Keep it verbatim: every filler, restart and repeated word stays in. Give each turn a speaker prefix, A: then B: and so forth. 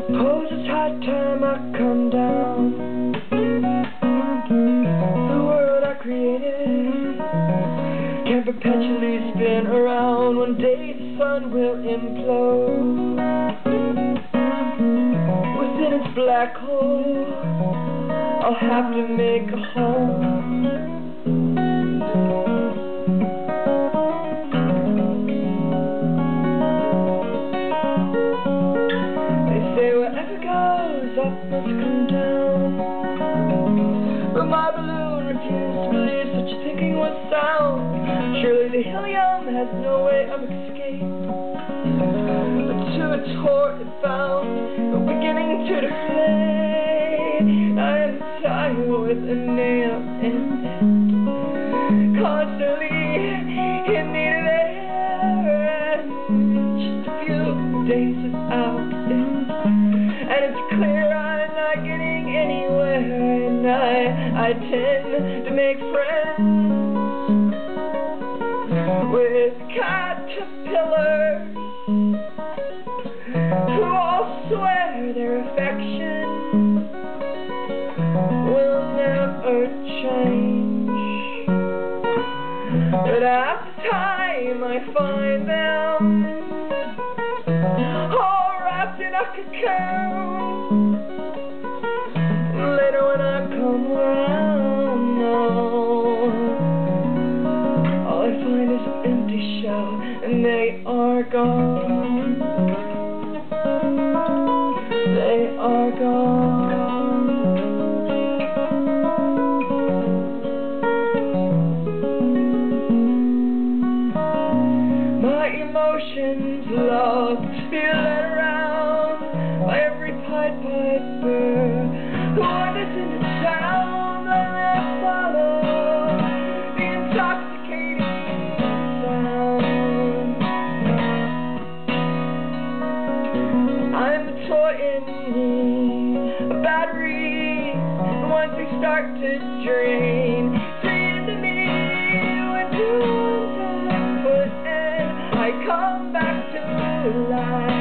A: Oh, it's high time I come down. The world I created can perpetually spin around. One day the sun will implode within its black hole. I'll have to make a home. They say whatever goes up must come down, but my balloon refused to believe such thinking was sound. Surely the helium has no way of escape, but to its heart it found a beginning to deflate. I am tired with a nail in it, constantly in need of air, and just a few days without it, and it's clear I'm not getting anywhere. And I, I tend to make friends with caterpillars who all swear their affection will never change. But at the time I find them all wrapped in a cocoon, and later when I come around, no, all I find is an empty shell, and they are gone. They are gone. My emotions love to be led around by every Pied Piper who wanders into town, and I follow the intoxicating sound. I'm the toy in me, a battery, and once we start to drain, say to me, when you I come back to life.